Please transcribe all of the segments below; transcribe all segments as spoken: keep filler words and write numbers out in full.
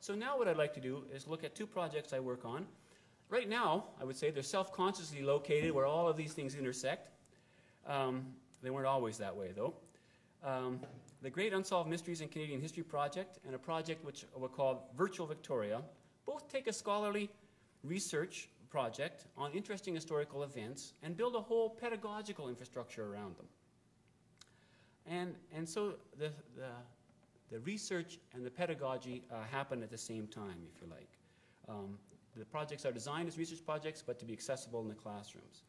so now what I'd like to do is look at two projects I work on. Right now, I would say they're self-consciously located where all of these things intersect. Um, they weren't always that way, though. Um, the Great Unsolved Mysteries in Canadian History project and a project which we'll call Virtual Victoria both take a scholarly research project on interesting historical events and build a whole pedagogical infrastructure around them. And, and so the, the, the research and the pedagogy uh, happen at the same time, if you like. Um, the projects are designed as research projects, but to be accessible in the classrooms.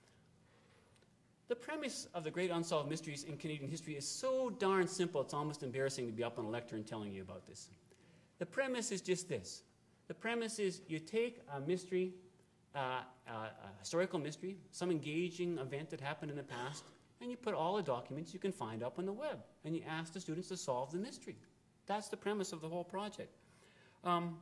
The premise of the Great Unsolved Mysteries in Canadian History is so darn simple, it's almost embarrassing to be up on a lectern telling you about this. The premise is just this. The premise is you take a mystery, uh, uh, a historical mystery, some engaging event that happened in the past, and you put all the documents you can find up on the web, and you ask the students to solve the mystery. That's the premise of the whole project. Um,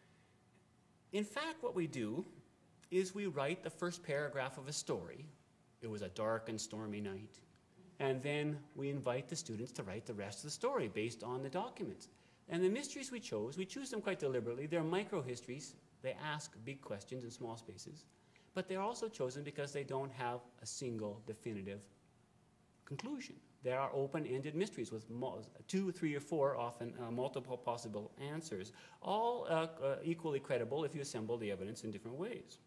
in fact, what we do is we write the first paragraph of a story. It was a dark and stormy night. And then we invite the students to write the rest of the story based on the documents. And the mysteries we chose, we choose them quite deliberately. They're micro-histories. They ask big questions in small spaces. But they're also chosen because they don't have a single definitive conclusion. There are open-ended mysteries with two, three, or four, often uh, multiple possible answers, all uh, uh, equally credible if you assemble the evidence in different ways.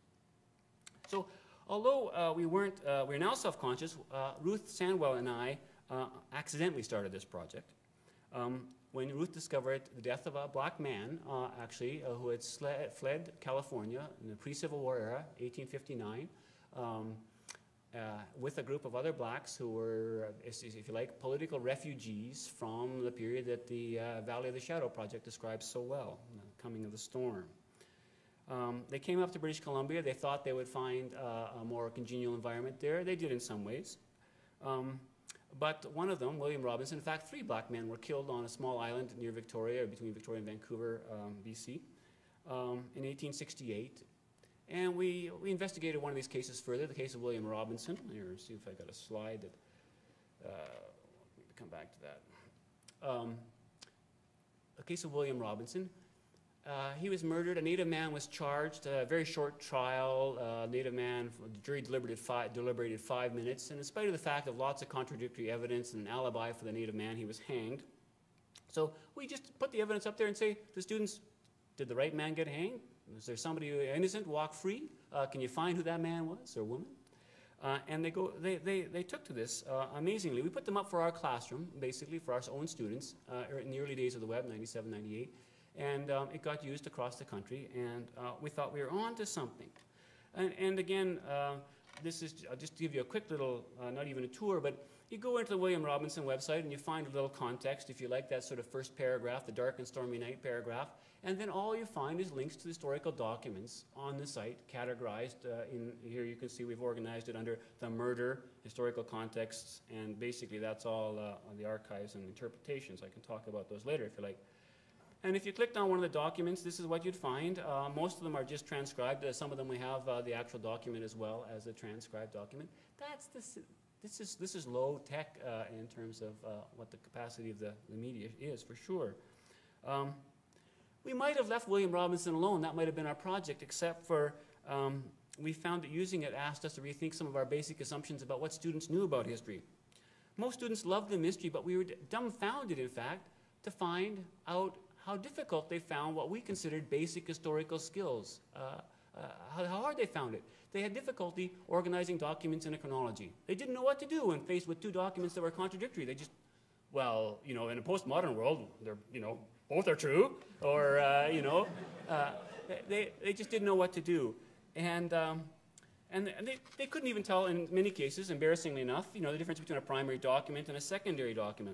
So, although uh, we weren't, uh, we're now self-conscious, uh, Ruth Sandwell and I uh, accidentally started this project. Um, when Ruth discovered the death of a black man, uh, actually, uh, who had fled California in the pre-Civil War era, eighteen fifty-nine, um, uh, with a group of other blacks who were, if you like, political refugees from the period that the uh, Valley of the Shadow project describes so well, the coming of the storm. Um, they came up to British Columbia. They thought they would find uh, a more congenial environment there. They did in some ways. Um, but one of them, William Robinson, in fact, three black men were killed on a small island near Victoria, between Victoria and Vancouver, um, B C, um, in eighteen sixty-eight. And we, we investigated one of these cases further, the case of William Robinson. Here, see if I got a slide that, uh, let me come back to that. Um, the case of William Robinson. Uh, he was murdered. A Native man was charged. A very short trial. Uh, Native man, the jury deliberated five, deliberated five minutes. And in spite of the fact of lots of contradictory evidence and an alibi for the Native man, he was hanged. So we just put the evidence up there and say to students, did the right man get hanged? Was there somebody innocent walk free? Uh, can you find who that man was or woman? Uh, and they, go, they, they, they took to this uh, amazingly. We put them up for our classroom, basically for our own students uh, in the early days of the web, ninety-seven, ninety-eight. And um, it got used across the country, and uh, we thought we were on to something. And, and again, uh, this is, I'll just give you a quick little, uh, not even a tour, but you go into the William Robinson website and you find a little context, if you like, that sort of first paragraph, the dark and stormy night paragraph, and then all you find is links to historical documents on the site, categorized uh, in, here you can see we've organized it under the murder, historical contexts, and basically that's all uh, on the archives and interpretations. I can talk about those later if you like. And if you clicked on one of the documents, this is what you'd find. Uh, most of them are just transcribed. Uh, some of them we have uh, the actual document as well as a transcribed document. That's this. This is this is low tech uh, in terms of uh, what the capacity of the, the media is, for sure. Um, we might have left William Robinson alone. That might have been our project, except for um, we found that using it asked us to rethink some of our basic assumptions about what students knew about history. Most students loved the mystery, but we were dumbfounded, in fact, to find out how difficult they found what we considered basic historical skills, uh, uh, how, how hard they found it. They had difficulty organizing documents in a chronology. They didn't know what to do when faced with two documents that were contradictory. They just, well, you know, in a postmodern world, they're, you know, both are true, or, uh, you know, uh, they, they just didn't know what to do. And, um, and they, they couldn't even tell, in many cases, embarrassingly enough, you know, the difference between a primary document and a secondary document.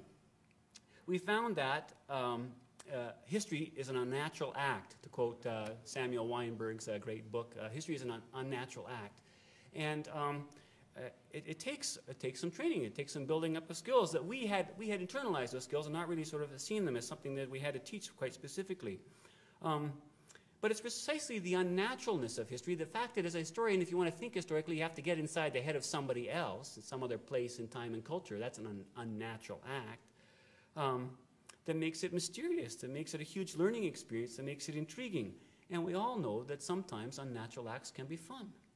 We found that um, Uh, history is an unnatural act, to quote uh, Samuel Weinberg's uh, great book. Uh, history is an un unnatural act. And um, uh, it, it, takes, it takes some training. It takes some building up of skills that we had, we had internalized those skills and not really sort of seen them as something that we had to teach quite specifically. Um, but it's precisely the unnaturalness of history, the fact that as a historian, if you want to think historically, you have to get inside the head of somebody else in some other place in time and culture. That's an un unnatural act. Um, that makes it mysterious, that makes it a huge learning experience, that makes it intriguing. And we all know that sometimes unnatural acts can be fun.